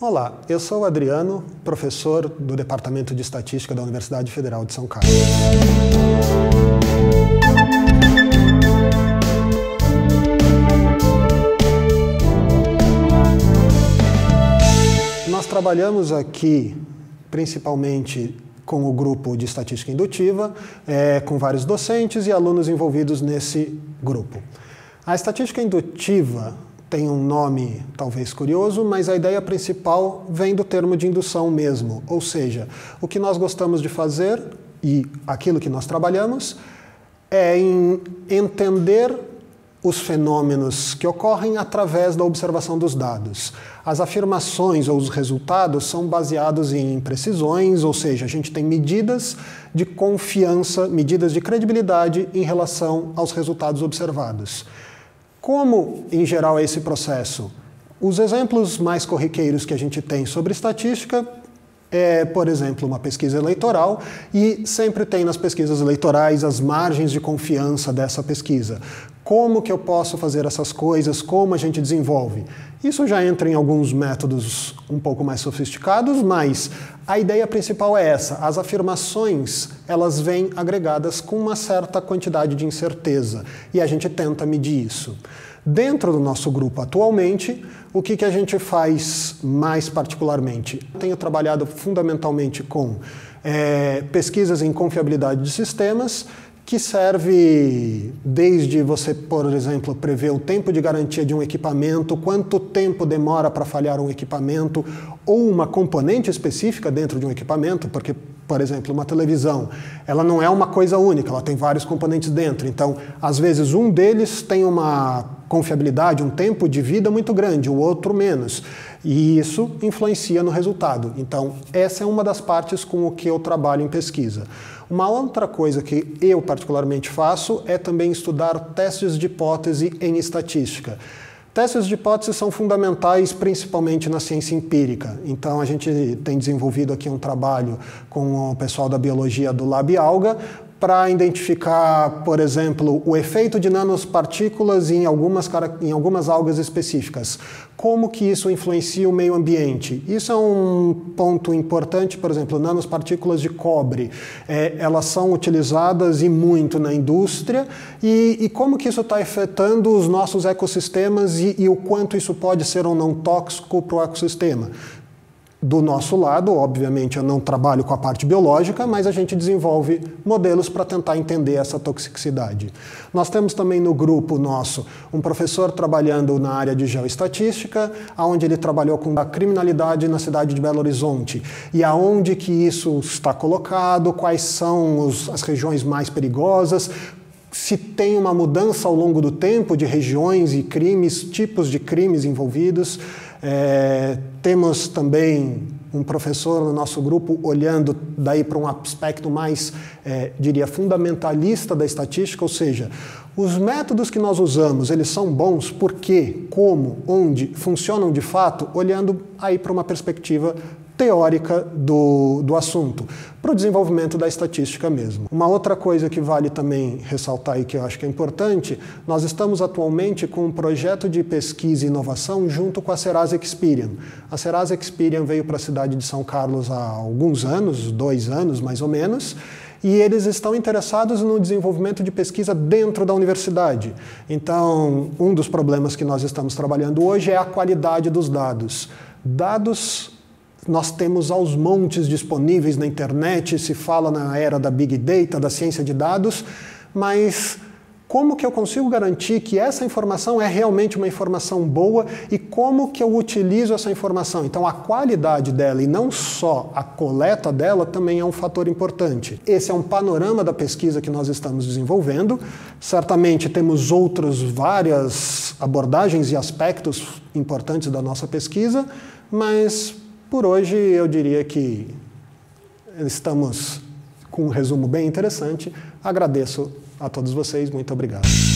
Olá, eu sou o Adriano, professor do Departamento de Estatística da Universidade Federal de São Carlos. Nós trabalhamos aqui principalmente com o grupo de estatística indutiva, com vários docentes e alunos envolvidos nesse grupo. A estatística indutiva tem um nome talvez curioso, mas a ideia principal vem do termo de indução mesmo, ou seja, o que nós gostamos de fazer e aquilo que nós trabalhamos é em entender os fenômenos que ocorrem através da observação dos dados. As afirmações ou os resultados são baseados em precisões, ou seja, a gente tem medidas de confiança, medidas de credibilidade em relação aos resultados observados. Como, em geral, é esse processo? Os exemplos mais corriqueiros que a gente tem sobre estatística é, por exemplo, uma pesquisa eleitoral, e sempre tem nas pesquisas eleitorais as margens de confiança dessa pesquisa. Como que eu posso fazer essas coisas? Como a gente desenvolve? Isso já entra em alguns métodos um pouco mais sofisticados, mas a ideia principal é essa. As afirmações, elas vêm agregadas com uma certa quantidade de incerteza, e a gente tenta medir isso. Dentro do nosso grupo atualmente, o que a gente faz mais particularmente? Tenho trabalhado fundamentalmente com pesquisas em confiabilidade de sistemas, que serve desde você, por exemplo, prever o tempo de garantia de um equipamento, quanto tempo demora para falhar um equipamento, ou uma componente específica dentro de um equipamento, porque, por exemplo, uma televisão, ela não é uma coisa única, ela tem vários componentes dentro. Então, às vezes, um deles tem uma confiabilidade, um tempo de vida muito grande, o outro menos. E isso influencia no resultado. Então, essa é uma das partes com o que eu trabalho em pesquisa. Uma outra coisa que eu particularmente faço é também estudar testes de hipótese em estatística. Testes de hipótese são fundamentais principalmente na ciência empírica. Então a gente tem desenvolvido aqui um trabalho com o pessoal da biologia do Lab Alga para identificar, por exemplo, o efeito de nanopartículas em algumas algas específicas. Como que isso influencia o meio ambiente? Isso é um ponto importante, por exemplo, nanopartículas de cobre. Elas são utilizadas e muito na indústria, e como que isso está afetando os nossos ecossistemas e o quanto isso pode ser ou não tóxico para o ecossistema. Do nosso lado, obviamente, eu não trabalho com a parte biológica, mas a gente desenvolve modelos para tentar entender essa toxicidade. Nós temos também no grupo nosso um professor trabalhando na área de geoestatística, onde ele trabalhou com a criminalidade na cidade de Belo Horizonte, e aonde que isso está colocado, quais são as regiões mais perigosas, se tem uma mudança ao longo do tempo de regiões e crimes, tipos de crimes envolvidos. Temos também um professor no nosso grupo olhando daí para um aspecto mais, diria, fundamentalista da estatística, ou seja, os métodos que nós usamos, eles são bons porque, como, onde, funcionam de fato, olhando aí para uma perspectiva teórica do assunto, para o desenvolvimento da estatística mesmo. Uma outra coisa que vale também ressaltar e que eu acho que é importante, nós estamos atualmente com um projeto de pesquisa e inovação junto com a Serasa Experian. A Serasa Experian veio para a cidade de São Carlos há alguns anos, 2 anos mais ou menos, e eles estão interessados no desenvolvimento de pesquisa dentro da universidade. Então, um dos problemas que nós estamos trabalhando hoje é a qualidade dos dados. Dados nós temos aos montes disponíveis na internet, se fala na era da Big Data, da ciência de dados, mas como que eu consigo garantir que essa informação é realmente uma informação boa e como que eu utilizo essa informação? Então a qualidade dela e não só a coleta dela também é um fator importante. Esse é um panorama da pesquisa que nós estamos desenvolvendo. Certamente temos várias abordagens e aspectos importantes da nossa pesquisa, mas por hoje, eu diria que estamos com um resumo bem interessante. Agradeço a todos vocês, muito obrigado.